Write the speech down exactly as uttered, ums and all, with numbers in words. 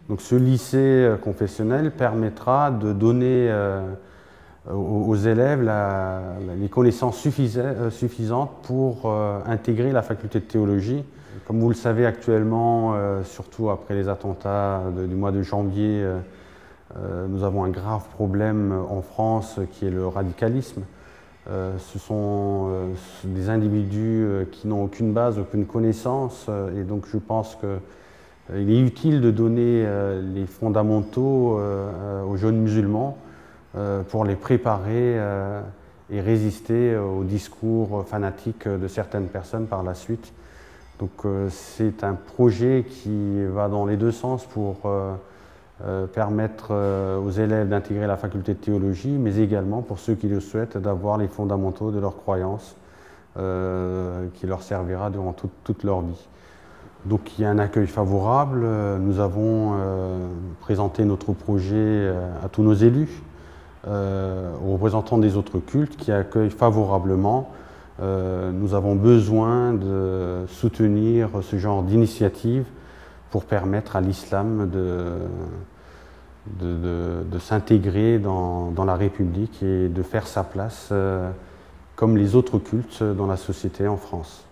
Donc ce lycée confessionnel permettra de donner euh, aux, aux élèves la, les connaissances suffisantes pour euh, intégrer la faculté de théologie. Comme vous le savez actuellement, euh, surtout après les attentats de, du mois de janvier, euh, euh, nous avons un grave problème en France qui est le radicalisme. Euh, ce sont euh, des individus euh, qui n'ont aucune base, aucune connaissance, euh, et donc je pense que euh, il est utile de donner euh, les fondamentaux euh, aux jeunes musulmans euh, pour les préparer euh, et résister aux discours fanatiques de certaines personnes par la suite. Donc euh, c'est un projet qui va dans les deux sens pour euh, Euh, permettre euh, aux élèves d'intégrer la faculté de théologie, mais également pour ceux qui le souhaitent d'avoir les fondamentaux de leur croyance euh, qui leur servira durant toute, toute leur vie. Donc il y a un accueil favorable. Nous avons euh, présenté notre projet à tous nos élus, euh, aux représentants des autres cultes qui accueillent favorablement. Euh, nous avons besoin de soutenir ce genre d'initiative pour permettre à l'islam de, de, de, de s'intégrer dans, dans la République et de faire sa place euh, comme les autres cultes dans la société en France.